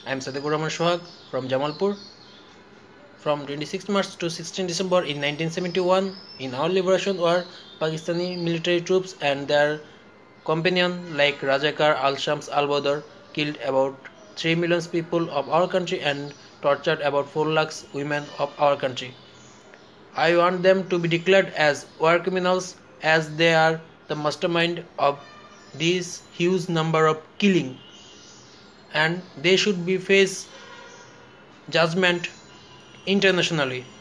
I am Sadequr Rahman from Jamalpur. From 26 March to 16 December in 1971, in our liberation war, Pakistani military troops and their companions like Rajakar al-Shams al-Badr killed about 3 million people of our country and tortured about 4 lakhs women of our country. I want them to be declared as war criminals as they are the mastermind of this huge number of killing, and they should be face judgment internationally.